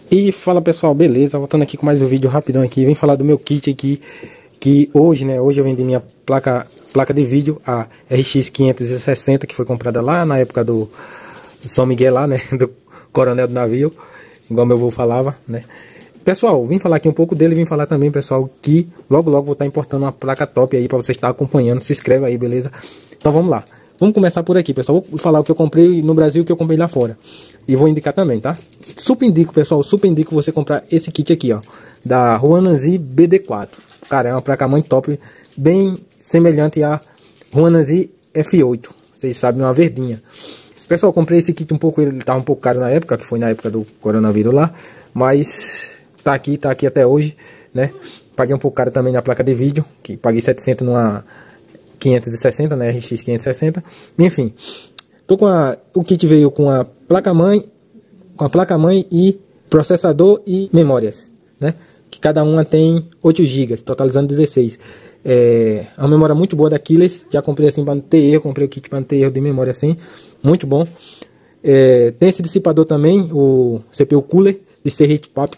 E fala pessoal, beleza? Voltando aqui com mais um vídeo rapidão aqui. Vem falar do meu kit aqui, que hoje, né? Hoje eu vendi minha placa de vídeo, a RX 560, que foi comprada lá na época do São Miguel lá, né? Do coronel do navio, igual meu avô falava, né? Pessoal, vim falar aqui um pouco dele, vim falar também, pessoal, que logo vou estar importando uma placa top aí para você estar acompanhando. Se inscreve aí, beleza? Então vamos lá. Vamos começar por aqui, pessoal. Vou falar o que eu comprei no Brasil e o que eu comprei lá fora. E vou indicar também, tá? Super indico, pessoal. Super indico você comprar esse kit aqui, ó. Da Ruananzi BD4. Cara, é uma placa-mãe top. Bem semelhante à Ruananzi F8. Vocês sabem, uma verdinha. Pessoal, comprei esse kit um pouco. Ele tava um pouco caro na época, que foi na época do coronavírus lá. Mas tá aqui até hoje, né? Paguei um pouco caro também na placa de vídeo. Que paguei 700 numa 560, né? RX 560. Enfim, tô com o kit veio com a placa-mãe, e processador e memórias, né? Que cada uma tem 8 GB, totalizando 16. É uma memória muito boa da Killers. Já comprei assim para não ter erro, comprei o kit para não ter erro de memória assim, muito bom. Tem esse dissipador também, o CPU Cooler de 6 heat pipe,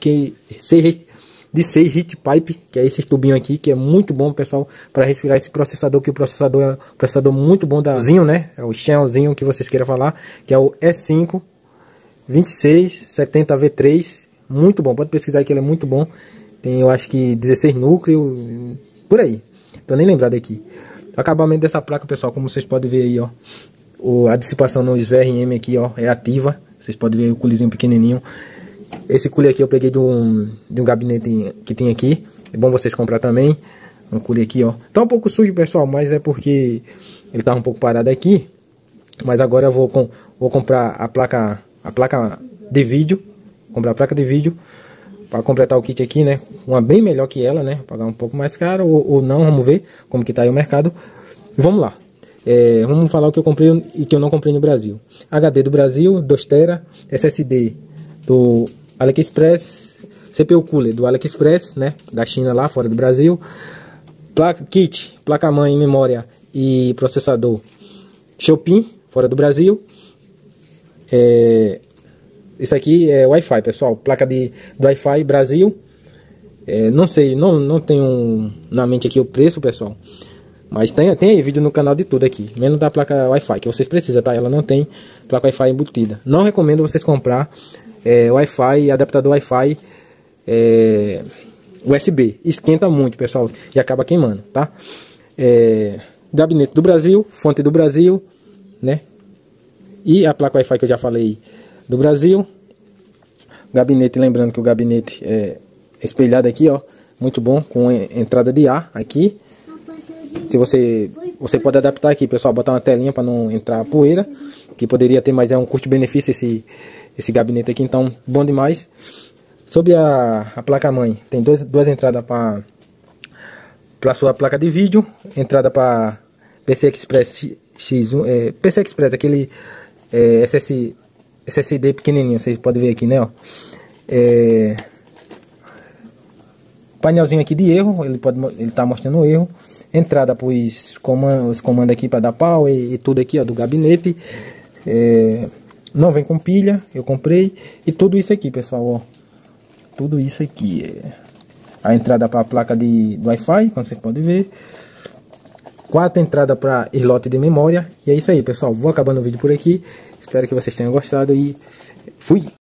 que é esse tubinho aqui, que é muito bom, pessoal, para resfriar esse processador, que o processador é um processador muito bom da Zinho, né? É o Xeonzinho que vocês queiram falar, que é o E5 2670V3, muito bom, pode pesquisar que ele é muito bom. Tem, eu acho que 16 núcleos, por aí, tô nem lembrado aqui. O acabamento dessa placa, pessoal, como vocês podem ver aí, ó, a dissipação no VRM aqui, ó, é ativa. Vocês podem ver o coolizinho pequenininho. Esse cooler aqui eu peguei de um gabinete que tem aqui. É bom vocês comprar também. Um cooler aqui, ó. Tá um pouco sujo, pessoal, mas é porque ele tá um pouco parado aqui. Mas agora eu vou comprar a placa de vídeo. Comprar a placa de vídeo para completar o kit aqui, né? Uma bem melhor que ela, né? Pagar um pouco mais caro ou não, vamos ver como que tá aí o mercado. Vamos lá. Vamos falar o que eu comprei e que eu não comprei no Brasil. HD do Brasil, 2 TB, SSD do AliExpress, CPU Cooler do AliExpress, né, da China lá fora do Brasil. Kit, placa-mãe, memória e processador Chopin, fora do Brasil. Isso aqui é Wi-Fi, pessoal, placa do Wi-Fi Brasil. Não sei, não tenho na mente aqui o preço, pessoal. Mas tem aí vídeo no canal de tudo aqui, menos da placa Wi-Fi, que vocês precisam, tá? Ela não tem placa Wi-Fi embutida. Não recomendo vocês comprar Wi-Fi, adaptador Wi-Fi USB. Esquenta muito, pessoal, e acaba queimando, tá? Gabinete do Brasil, fonte do Brasil, né? E a placa Wi-Fi que eu já falei do Brasil. Gabinete, lembrando que o gabinete é espelhado aqui, ó, muito bom, com entrada de ar aqui. Se você pode adaptar aqui, pessoal, botar uma telinha para não entrar poeira, que poderia ter, mas é um custo-benefício esse gabinete aqui, então bom demais. Sobre a placa-mãe, tem duas entradas para sua placa de vídeo, entrada para PC Express X1, PC Express, aquele SSD pequenininho, vocês podem ver aqui, né, ó. Painelzinho aqui de erro, ele tá mostrando o erro. Entrada para os comandos aqui para dar pau e tudo aqui, ó, do gabinete. Não vem com pilha, eu comprei. E tudo isso aqui, pessoal, ó. Tudo isso aqui a entrada para a placa do Wi-Fi, como vocês podem ver. 4 entradas para slot de memória. E é isso aí, pessoal. Vou acabando o vídeo por aqui. Espero que vocês tenham gostado e fui!